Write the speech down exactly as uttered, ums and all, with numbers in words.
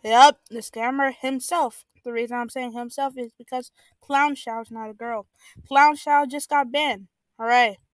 Yep, the scammer himself. The reason I'm saying himself is because ClownXiao is not a girl. ClownXiao just got banned. Alright.